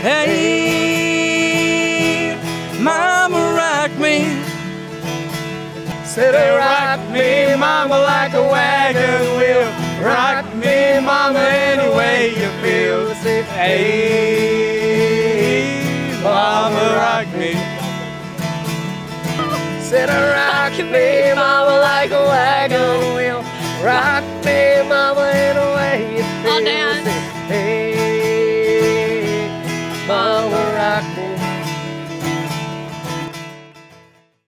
Hey, mama, rock me. Said, rock me, mama, like a wagon wheel. Rock me, mama, any way you feel. Say, hey, mama, rock me. Said, rock me, mama, like a wagon wheel. Rock